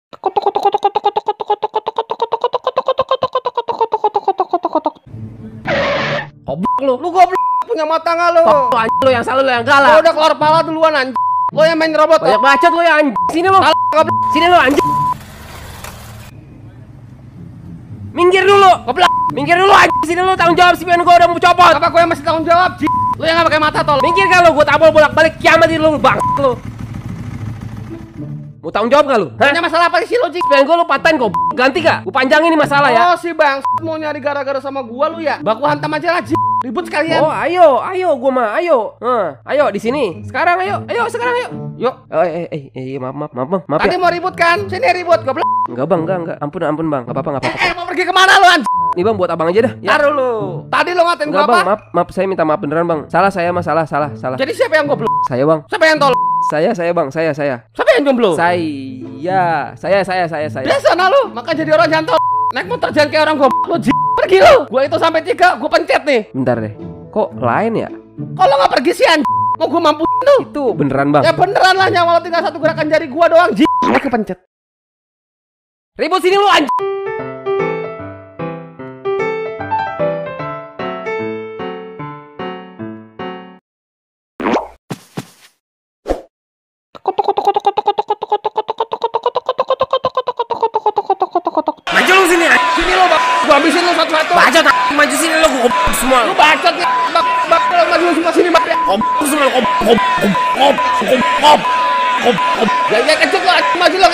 Goblok lu. Lu goblok, punya mata nggak lu? Anjing lu yang salah, lu yang galak. Lu udah keluar pala duluan anjing. Lu yang main robot. Banyak bacot lu ya anjing. Sini lu. Sini lu anjing. Minggir dulu. Goblok. Minggir dulu anjing. Sini lu, tanggung jawab spion gua udah mau copot. Apa gua yang masih tanggung jawab? Lu yang nggak pakai mata tol. Minggir kan lu, gua tabol bolak-balik kiamat di lu bang lu. Mau tanggung jawab gak lu? Hanya masalah apa sih lu, Ji? Spion gua lu patahin kok. Ganti gak? Gua panjangin ini masalah ya. Oh si bang, mau nyari gara-gara sama gua lu ya? Baku hantam aja lah, Ji. Ribut sekalian. Oh, ayo gua mah, ayo. Ayo di sini. Sekarang ayo, sekarang ayo. Yuk. Maaf Tadi ya. mau ribut kan? Sini ribut, goblok. Enggak bang, enggak. Ampun bang, enggak apa-apa. Mau pergi kemana lu anjing? Nih bang, buat abang aja dah. Ya. Taruh lu. Tadi lu ngatain gua Enggak bang, apa? maaf, saya minta maaf beneran bang. Salah saya mah, salah. Jadi siapa yang goblok? Saya bang. Siapa yang tol? Saya bang, saya. Siapa yang jomblo? Saya. Biasa nah lu, maka jadi orang jangan tol. Naik motor jangan kayak orang goblok lu, Ji. Pergi lu. Gua itu sampai 3, gua pencet nih. Bentar deh. Kok lain ya? Kalau nggak pergi sih anjing. Mau gua mampu lu. Itu beneran bang. Ya beneran lah, nyawa lu tinggal satu gerakan jari gua doang, Ji. Gua kepencet. Ribut sini lu anjing. Maju lu sini. Sini lu, Bang. Gua habisin lu satu-satu. Bacot maju sini lu, gua semua. Lu bacot ya. Bak lu maju semua sini, Bang. Semua lu Ya kecil lu, maju lu.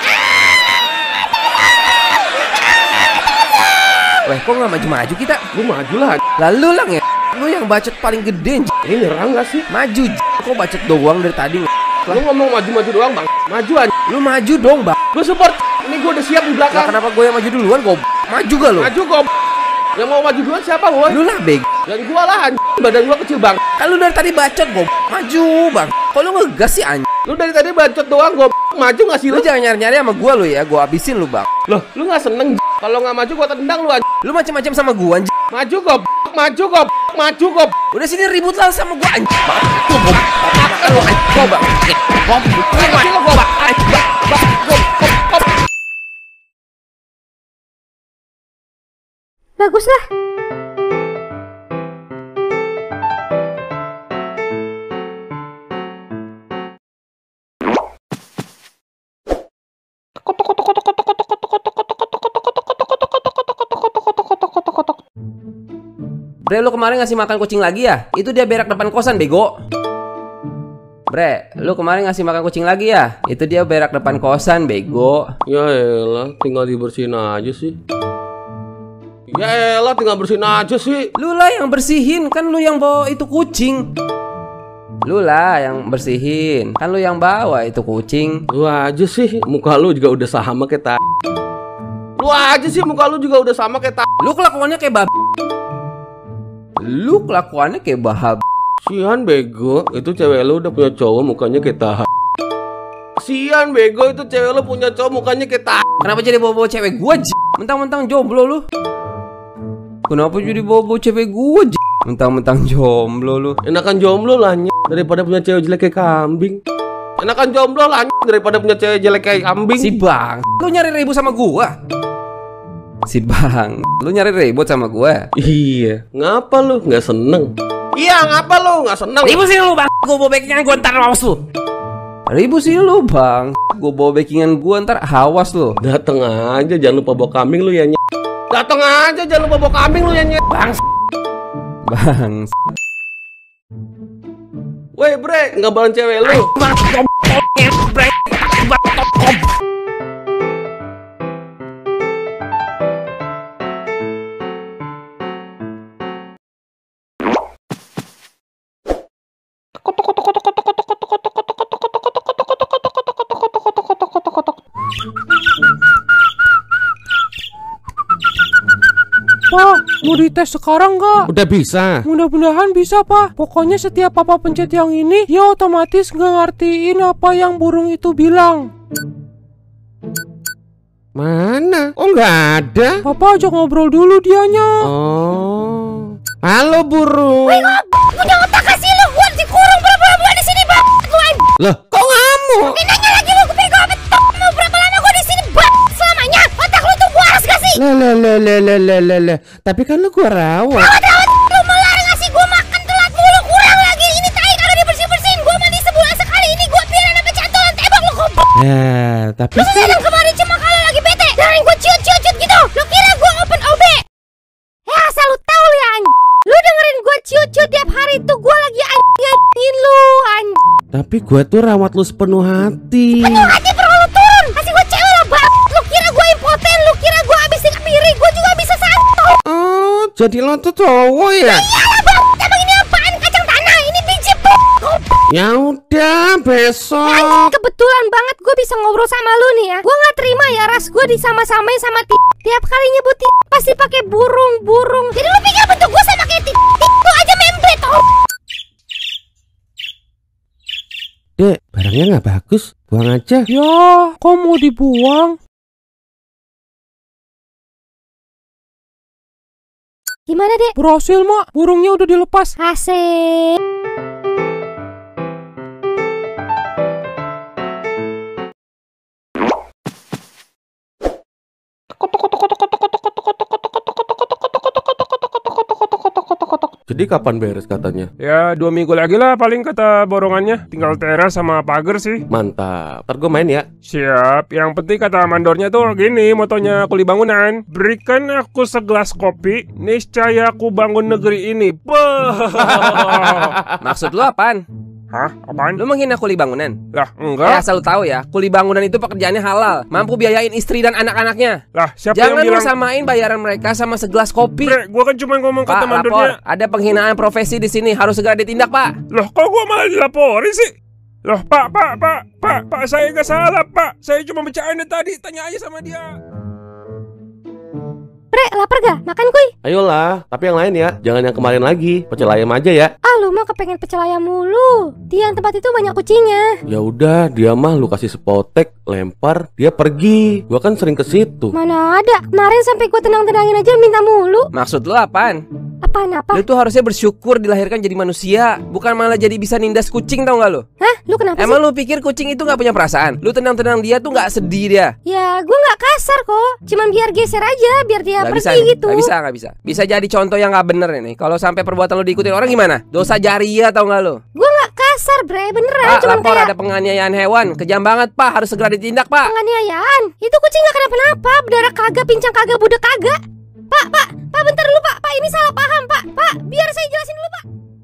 Weh, kok nggak maju-maju kita? Lu maju lah. Lalu lang ya. Lu yang bacot paling gede. Ini nyerang gak sih? Maju. Kok bacot doang dari tadi? Lu ngomong maju-maju doang, Bang. Maju aja. Lu maju dong, bang. Lu support. Ini gua udah siap di Lah belakang. kenapa gue yang maju duluan? Gue maju gak lu? Maju gob. Yang mau maju duluan siapa, woy? Lu lah, beg. Dan gua lah, badan gua kecil, Bang. Kan lu dari tadi bacot, gue maju, bang. Kok lu ngegas sih, anjing? Lu dari tadi bacot doang, gob. Maju gak sih Lu lu? jangan nyari-nyari sama gue lu ya. Gue habisin lu, bang. Loh, lu gak seneng? Kalau gak maju gua tendang lu, anjing. Lu macam-macam sama gue, anjing. Maju gob. Maju gob. Maju gob. Udah sini ribut lah sama gue, anjing. Lu gob. Lu anjing, bang. Gob. Lu gob. Baguslah. Bre, lu kemarin ngasih makan kucing lagi ya? Itu dia berak depan kosan, bego. Bre, lu kemarin ngasih makan kucing lagi ya? Itu dia berak depan kosan, bego. Ya elah, tinggal dibersihin aja sih. Ya elah, tinggal bersihin aja sih. Lu lah yang bersihin, kan lu yang bawa itu kucing. Lu lah yang bersihin, kan lu yang bawa itu kucing. Lu aja sih, muka lu juga udah sama kayak ta. Lu aja sih, muka lu juga udah sama kayak ta. Lu kelakuannya kayak babi. Lu kelakuannya kayak bahab. Sian bego, itu cewek lu udah punya cowok mukanya kayak ta. Sian bego, itu cewek lu punya cowok mukanya kayak ta. Kenapa jadi bawa-bawa cewek gua, mentang-mentang jomblo lu? Kenapa jadi bawa-bawa cewek gua, mentang-mentang jomblo lu? Enakan jomblo lah daripada punya cewek jelek kayak kambing. Enakan jomblo lah daripada punya cewek jelek kayak kambing. Si bang, lu nyari ribut sama gua? Si bang, lu nyari ribut sama gua? Iya, ngapa lu nggak seneng? Iya, ngapa lu nggak seneng? Ribut sini lu bang, gua bawa backingan gua ntar awas lu. Ribut sini lu bang, gua bawa backingan gua ntar awas lu. Dateng aja, jangan lupa bawa kambing lu ya. Dateng aja, jangan lupa bawa kambing lu ya. Bang. Woi bre, nggak balan cewek lu. Pak, mau dites sekarang nggak? Udah bisa. Mudah-mudahan bisa, Pak. Pokoknya setiap Papa pencet yang ini, dia otomatis nggak ngertiin apa yang burung itu bilang. Mana? Oh nggak ada. Papa ajak ngobrol dulu dianya. Oh, halo burung. Wih, udah otak kasih lu, gua dikurung berapa-berapa di sini, Bang. Gua Loh, kok ngamuk? nanya lagi lu, gue betok. Mau berapa lama gua di sini, Lelelelelelelele. Tapi kan lu gua rawat. Rawat, lu malah ngasih gua makan telat mulu, kurang lagi. Ini tai kalau dibersih-bersihin. Gua mandi sebulan sekali, ini gua biarin sampai cantolan tembak lu goblok. Tapi Lu datang kemari cuma kalau lagi bete. Jangan gua ciut-ciut gitu. Lu kira gua open OB? Ya asal lu tahu lu ya anjing. Lu dengerin gua ciut-ciut tiap hari tuh gua lagi anjingin lu anjing. tapi gua tuh rawat lu sepenuh hati. Penuh hati perlu lu turun. Kasih gua cewek lah bang. Lu kira gua impoten, lu kira gua habis kepiri, gua juga bisa santai. Oh, jadi lo tuh cowok ya? Iyalah bang. Emang ini apaan? Kacang tanah. Ini biji Ya udah besok. Anjing, kebetulan banget gue bisa ngobrol sama lu nih ya. Gue nggak terima ya ras gue disama-samain sama tiap kali nyebut pasti pakai burung. Jadi lu pikir bentuk gue sama kayak itu aja membret oh. Dek, barangnya nggak bagus, buang aja. Ya, kok mau dibuang? Gimana dek? Berhasil, Mak. Burungnya udah dilepas. Asik. Jadi kapan beres katanya? Ya 2 minggu lagi lah paling kata borongannya. Tinggal teras sama pagar sih. Mantap. Ntar gue main ya. Siap. Yang penting kata mandornya tuh gini motonya kuli bangunan. Berikan aku segelas kopi, niscaya aku bangun negeri ini. Maksud lu apaan? Hah? Apaan? Lu menghina kuli bangunan? Lah Ya enggak. asal lu tahu ya, kuli bangunan itu pekerjaannya halal, mampu biayain istri dan anak-anaknya. Lah siapa Jangan yang lu bilang? samain bayaran mereka sama segelas kopi. Bre, gua kan cuma ngomong Pak, kata lapor. mandornya. Ada penghinaan profesi di sini, harus segera ditindak, Pak. Loh kok gua malah dilaporin sih? Loh Pak, saya nggak salah Pak. Saya cuma bercanda tadi, tanya aja sama dia. Bre, lapar gak? Makan kuy. Ayolah, tapi yang lain ya. Jangan yang kemarin lagi. Pecel ayam aja ya. Ah lu mah kepengen pecel ayam mulu. Di yang tempat itu banyak kucingnya. Ya udah, dia mah lu kasih sepotek, lempar, dia pergi. Gua kan sering ke situ. Mana ada? Kemarin sampai gue tenang-tenangin aja minta mulu. Maksud lu apaan? Apaan apa? Lu tuh harusnya bersyukur dilahirkan jadi manusia, bukan malah jadi bisa nindas kucing, tau gak lu? Hah? Lu kenapa Emang lu pikir kucing itu gak punya perasaan? Lu tenang-tenang dia tuh gak sedih dia. sih? Ya gue gak kasar kok. Cuman biar geser aja, biar dia Gak pergi bisa, gitu. gak bisa. Bisa jadi contoh yang gak bener ini. Kalau sampai perbuatan lu diikutin orang gimana? Dosa jariah tau gak lu? Gue gak kasar bre, beneran. Pak, Cuman lapor kayak ada penganiayaan hewan. Kejam banget, Pak. Harus segera ditindak, Pak. penganiayaan. Itu kucing gak kenapa-napa. Berdarah kagak, pincang kagak, budek kagak. Pak, bentar dulu Pak. Pak ini salah paham Pak. Pak, biar saya jelasin dulu Pak.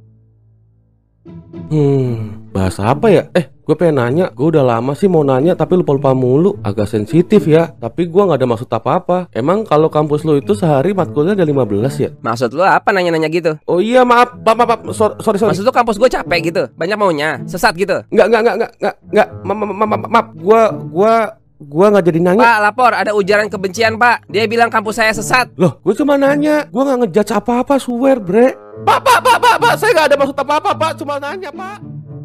Bahasa apa ya? Gue pengen nanya. Gue udah lama sih mau nanya, tapi lupa-lupa mulu. Agak sensitif ya. Tapi gue gak ada maksud apa-apa. Emang kalau kampus lu itu sehari matkulnya ada 15 ya? Maksud lu apa nanya-nanya gitu? Oh iya, maaf. Sorry. Maksud lu kampus gue capek gitu? Banyak maunya? Sesat gitu? Enggak. Maaf. Gua nggak jadi nanya. Pak, lapor ada ujaran kebencian, Pak. Dia bilang kampus saya sesat. Loh, gue cuma nanya. Gue nggak ngejudge apa-apa, swear, bre. Pak, saya nggak ada maksud apa-apa, Pak. Cuma nanya, Pak.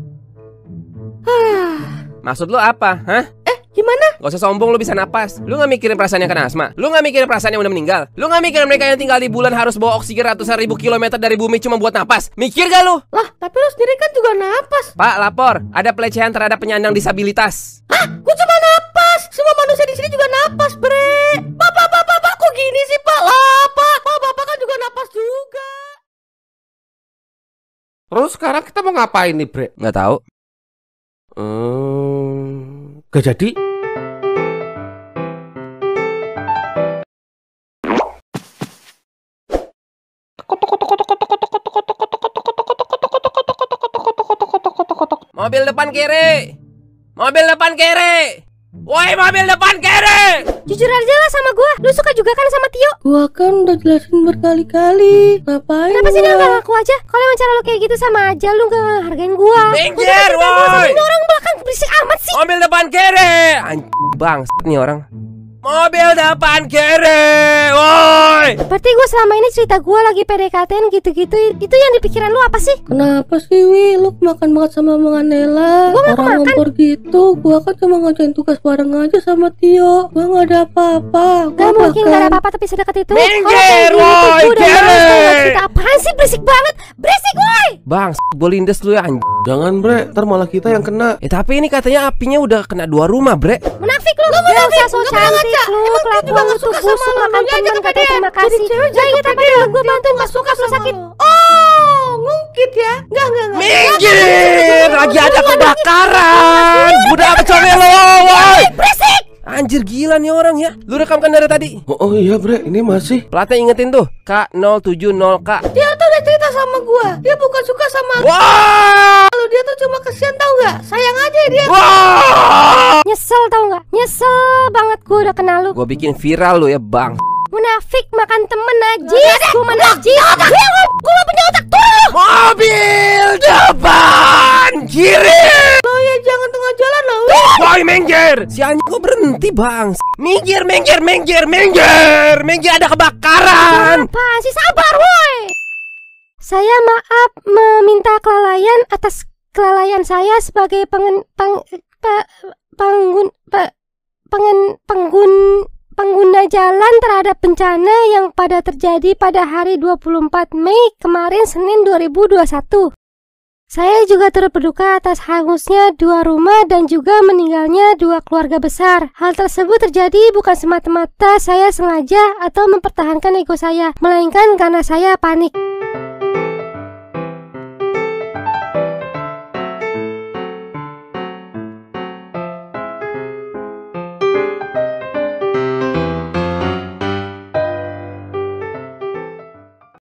Maksud lu apa? Hah? Gimana? Gak usah sombong, lu bisa napas. Lu gak mikirin perasaan yang kena asma. Lu gak mikirin perasaan yang udah meninggal. Lu gak mikirin mereka yang tinggal di bulan harus bawa oksigen ratusan ribu kilometer dari bumi cuma buat napas. Mikir gak lu? Lah, tapi lu sendiri kan juga napas. Pak, lapor. Ada pelecehan terhadap penyandang disabilitas. Hah? Gue cuma napas. Semua manusia di sini juga napas, bre. Bapak, kok gini sih, Pak? Lah, Pak, bapak kan juga napas juga. Terus sekarang kita mau ngapain nih, bre? Gak tahu. Gak jadi. Mobil depan kiri. Mobil depan kiri. Woi, mobil depan kiri. Jujur aja lah sama gua. Lu suka juga kan sama Tio? Gua kan udah jelasin berkali-kali. Ngapain Kenapa sih gua? dia gak ngaku aja? Kalau emang cara lu kayak gitu sama aja, lu gak hargain gua. Minggir, woi. Ini orang belakang berisik amat sih. Mobil depan kiri. Anjing bangsat nih orang. Mobil depan kiri. Woi. Berarti gua selama ini cerita gua lagi PDKT-an gitu-gitu. Itu yang di pikiran lu apa sih? Kenapa sih, Wi? Lu makan banget sama Menganela. Gua nggak Orang makan. ngompor gitu. Gua kan cuma ngerjain tugas bareng aja sama Tio. Gua nggak ada apa-apa. Gak mungkin gak ada apa-apa tapi sedekat itu. Minggir, Kalau kayak gini tuh woi, gua udah kiri. males tau gak cerita apaan sih, berisik banget. Berisik woi. Bangsat, gue lindes lu ya anjing. Jangan bre, ntar malah kita yang kena. Tapi ini katanya apinya udah kena 2 rumah, Bre. Munafik lu. Gak usah so cantik lu. Kelakuan lu tuh busuk, makan temen kata terima kasih. Jangan kita pada gue bantuin gak suka lu sakit. Oh, ngungkit ya? Enggak. Minggir, lagi ada kebakaran. Budak apa cowok lo, woi. Berisik. Anjir gila nih orang ya. Lu rekamkan dari tadi. Oh iya bre, ini masih. Platnya ingetin tuh, K070K. Dia tuh udah cerita sama gua. Dia bukan suka sama Wah! lu. Dia tuh cuma kesian tau gak? Sayang aja dia. Wah! Nyesel tau gak? Nyesel banget gue udah kenal lu. Gua bikin viral lu ya, Bang. Munafik makan temen najis. Gue mah najis. Gue gak punya otak turun. Mobil depan kiri. Lo ya jangan tengah jalan lo. Woi, minggir. Si anjing kok berhenti, Bang? Minggir. Minggir, ada kebakaran. Apaan sih, sabar woi. Saya maaf meminta kelalaian atas kelalaian saya sebagai pengguna jalan terhadap bencana yang terjadi pada hari 24 Mei kemarin Senin 2021. Saya juga turut berduka atas hangusnya 2 rumah dan juga meninggalnya 2 keluarga besar. Hal tersebut terjadi bukan semata-mata saya sengaja atau mempertahankan ego saya, melainkan karena saya panik.